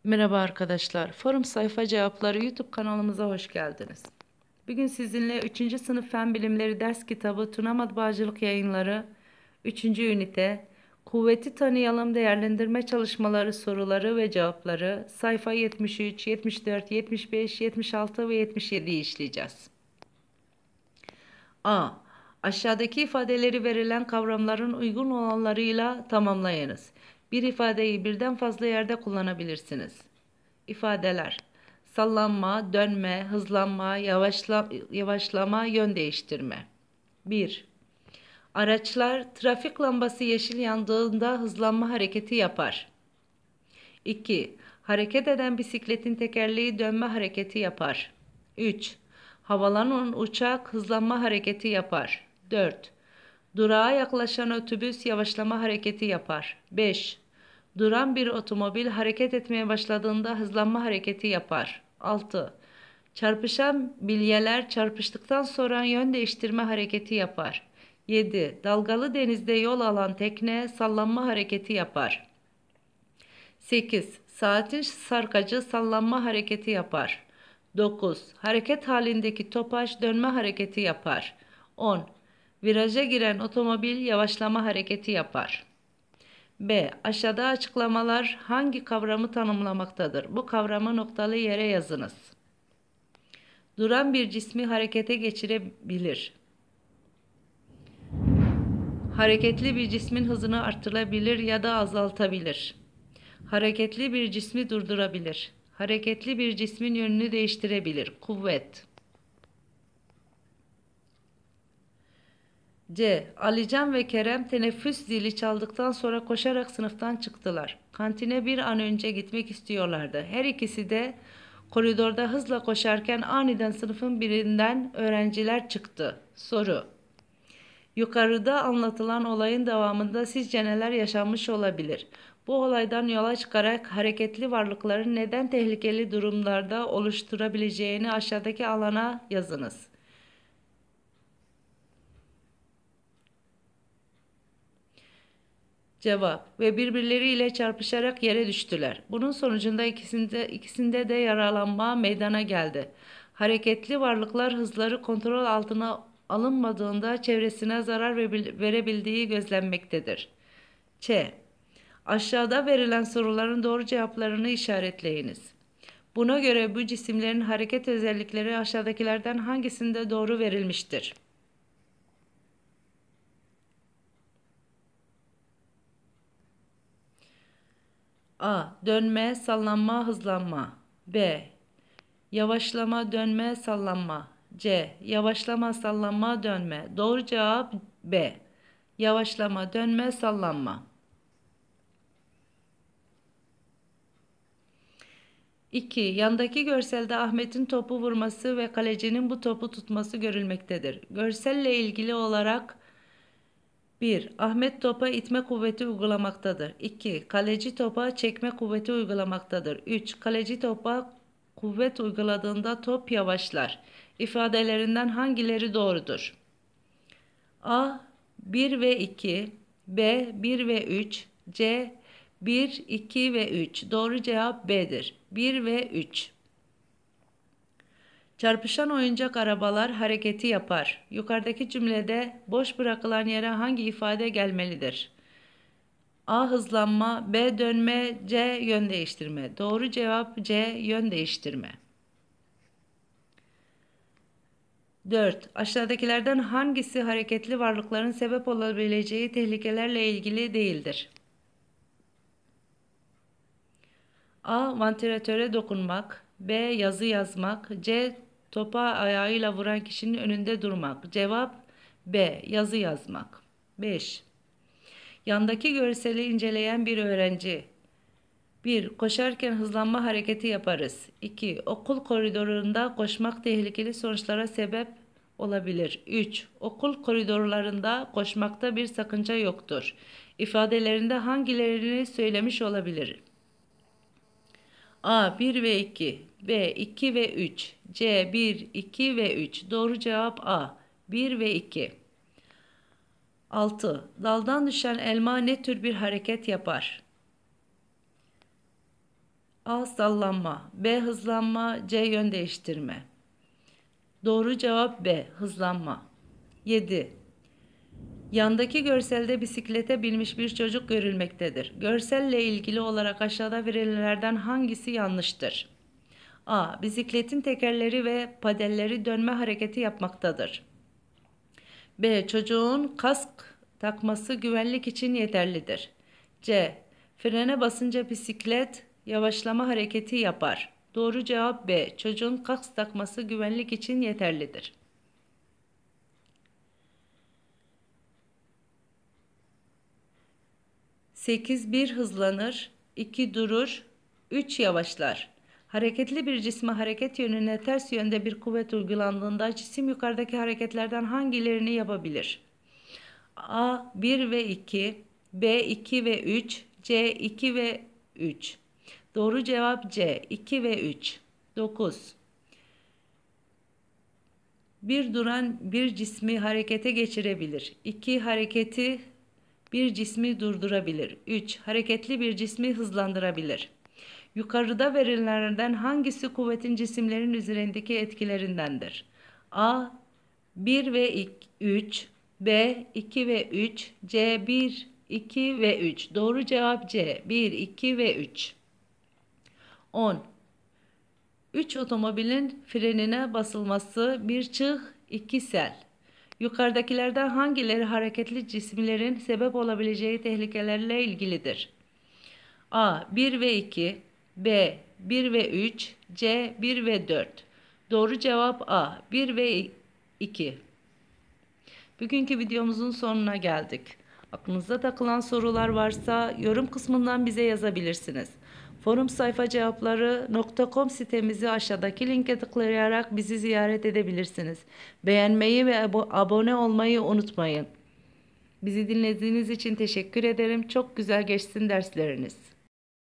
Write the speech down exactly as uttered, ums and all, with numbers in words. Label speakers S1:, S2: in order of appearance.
S1: Merhaba arkadaşlar. Forum Sayfa Cevapları YouTube kanalımıza hoş geldiniz. Bugün sizinle üçüncü sınıf Fen Bilimleri ders kitabı Tuna Matbaacılık Yayınları üçüncü ünite Kuvveti Tanıyalım Değerlendirme Çalışmaları soruları ve cevapları sayfa yetmiş üç, yetmiş dört, yetmiş beş, yetmiş altı ve yetmiş yediyi işleyeceğiz. A. Aşağıdaki ifadeleri verilen kavramların uygun olanlarıyla tamamlayınız. Bir ifadeyi birden fazla yerde kullanabilirsiniz. İfadeler: sallanma, dönme, hızlanma, yavaşla, yavaşlama, yön değiştirme. bir. Araçlar trafik lambası yeşil yandığında hızlanma hareketi yapar. iki. Hareket eden bisikletin tekerleği dönme hareketi yapar. üç. Havalanan uçak hızlanma hareketi yapar. dört. Durağa yaklaşan otobüs yavaşlama hareketi yapar. beş. Duran bir otomobil hareket etmeye başladığında hızlanma hareketi yapar. altı. Çarpışan bilyeler çarpıştıktan sonra yön değiştirme hareketi yapar. yedi. Dalgalı denizde yol alan tekne sallanma hareketi yapar. sekiz. Saatin sarkacı sallanma hareketi yapar. dokuz. Hareket halindeki topaç dönme hareketi yapar. on. Viraja giren otomobil yavaşlama hareketi yapar. B. Aşağıda açıklamalar hangi kavramı tanımlamaktadır? Bu kavramı noktalı yere yazınız. Duran bir cismi harekete geçirebilir. Hareketli bir cismin hızını artırabilir ya da azaltabilir. Hareketli bir cismi durdurabilir. Hareketli bir cismin yönünü değiştirebilir. Kuvvet. C. Alican ve Kerem teneffüs zili çaldıktan sonra koşarak sınıftan çıktılar. Kantine bir an önce gitmek istiyorlardı. Her ikisi de koridorda hızla koşarken aniden sınıfın birinden öğrenciler çıktı. Soru: yukarıda anlatılan olayın devamında sizce neler yaşanmış olabilir? Bu olaydan yola çıkarak hareketli varlıkların neden tehlikeli durumlarda oluşturabileceğini aşağıdaki alana yazınız. Cevap: ve birbirleriyle çarpışarak yere düştüler. Bunun sonucunda ikisinde, ikisinde de yaralanma meydana geldi. Hareketli varlıklar hızları kontrol altına alınmadığında çevresine zarar verebildiği gözlenmektedir. Ç. Aşağıda verilen soruların doğru cevaplarını işaretleyiniz. Buna göre bu cisimlerin hareket özellikleri aşağıdakilerden hangisinde doğru verilmiştir? A. Dönme, sallanma, hızlanma. B. Yavaşlama, dönme, sallanma. C. Yavaşlama, sallanma, dönme. Doğru cevap B. Yavaşlama, dönme, sallanma. iki. Yandaki görselde Ahmet'in topu vurması ve kalecinin bu topu tutması görülmektedir. Görselle ilgili olarak bir. Ahmet topa itme kuvveti uygulamaktadır. iki. Kaleci topa çekme kuvveti uygulamaktadır. üç. Kaleci topa kuvvet uyguladığında top yavaşlar. İfadelerinden hangileri doğrudur? A. bir ve iki, B. bir ve üç, C. bir, iki ve üç. Doğru cevap B'dir. bir ve üç. Çarpışan oyuncak arabalar hareketi yapar. Yukarıdaki cümlede boş bırakılan yere hangi ifade gelmelidir? A. Hızlanma, B. Dönme, C. Yön değiştirme. Doğru cevap C. Yön değiştirme. dört. Aşağıdakilerden hangisi hareketli varlıkların sebep olabileceği tehlikelerle ilgili değildir? A. Vantilatöre dokunmak, B. Yazı yazmak, C. Topa ayağıyla vuran kişinin önünde durmak. Cevap B. Yazı yazmak. beş. Yandaki görseli inceleyen bir öğrenci. bir. Koşarken hızlanma hareketi yaparız. iki. Okul koridorunda koşmak tehlikeli sonuçlara sebep olabilir. üç. Okul koridorlarında koşmakta bir sakınca yoktur. İfadelerinde hangilerini söylemiş olabilir? A. bir ve iki, B. iki ve üç, C. bir, iki ve üç. Doğru cevap A. bir ve iki. altı. Daldan düşen elma ne tür bir hareket yapar? A. Sallanma, B. Hızlanma, C. Yön değiştirme. Doğru cevap B. Hızlanma. yedi. Yandaki görselde bisiklete binmiş bir çocuk görülmektedir. Görselle ilgili olarak aşağıda verilenlerden hangisi yanlıştır? A. Bisikletin tekerleri ve padelleri dönme hareketi yapmaktadır. B. Çocuğun kask takması güvenlik için yeterlidir. C. Frene basınca bisiklet yavaşlama hareketi yapar. Doğru cevap B. Çocuğun kask takması güvenlik için yeterlidir. sekiz. bir hızlanır, iki durur, üç yavaşlar. Hareketli bir cisme hareket yönüne ters yönde bir kuvvet uygulandığında cisim yukarıdaki hareketlerden hangilerini yapabilir? A. bir ve iki, B. iki ve üç, C. iki ve üç. Doğru cevap C. iki ve üç. dokuz. Bir duran bir cismi harekete geçirebilir. iki. Hareketi bir cismi durdurabilir. üç. Hareketli bir cismi hızlandırabilir. Yukarıda verilenlerden hangisi kuvvetin cisimlerin üzerindeki etkilerindendir? A. bir ve üç, B. iki ve üç, C. bir, iki ve üç. Doğru cevap C. bir, iki ve üç. on. üç otomobilin frenine basılması bir çığ, iki sel. Yukarıdakilerden hangileri hareketli cisimlerin sebep olabileceği tehlikelerle ilgilidir? A. bir ve iki, B. bir ve üç, C. bir ve dört. Doğru cevap A. bir ve iki. Bugünkü videomuzun sonuna geldik. Aklınıza takılan sorular varsa yorum kısmından bize yazabilirsiniz. Forum sayfa cevapları nokta com sitemizi aşağıdaki linke tıklayarak bizi ziyaret edebilirsiniz. Beğenmeyi ve abone olmayı unutmayın. Bizi dinlediğiniz için teşekkür ederim. Çok güzel geçsin dersleriniz.